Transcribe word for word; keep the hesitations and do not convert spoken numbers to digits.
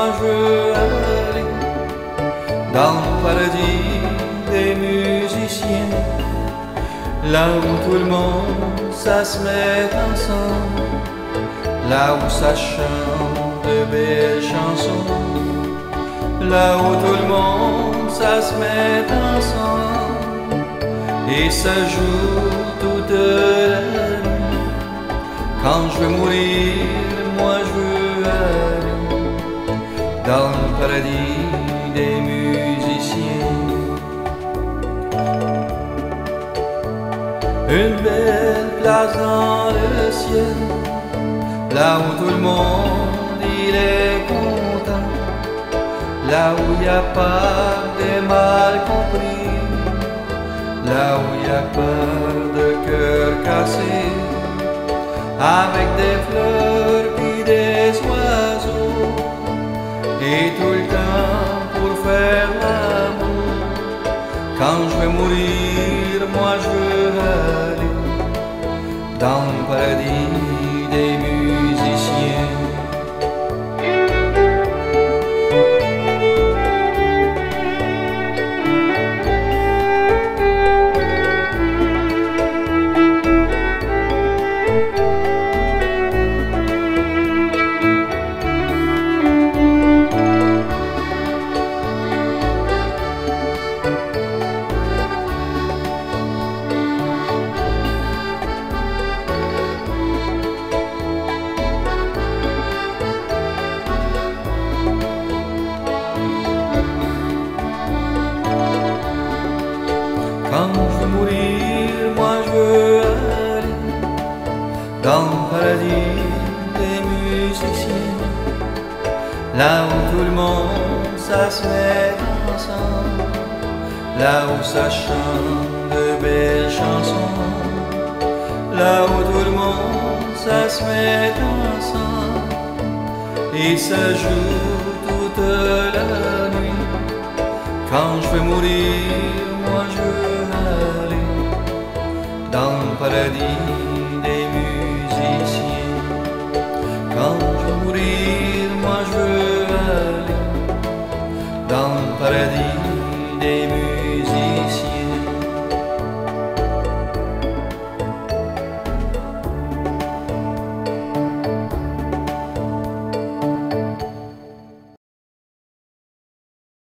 je veux aller dans le paradis des musiciens, là où tout le monde ça se met ensemble, là où ça chante de belles chansons, là où tout le monde ça se met ensemble et ça joue toute la nuit. Quand je veux mourir, moi je veux aller dans le paradis des musiciens. Une belle place dans le ciel, là où tout le monde il est content, là où il n'y a pas de mal compris, là où il n'y a pas de cœur cassé, avec des fleurs puis des oiseaux, et tout le temps pour faire l'amour. Quand je veux mourir, moi je veux aller dans le paradis des musiciens. Quand je veux mourir, moi je veux aller dans le paradis des musiciens, là où tout le monde ça se met ensemble, là où ça chante de belles chansons, là où tout le monde ça se met ensemble et ça joue toute la nuit. Quand je veux mourir, moi je veux aller dans le paradis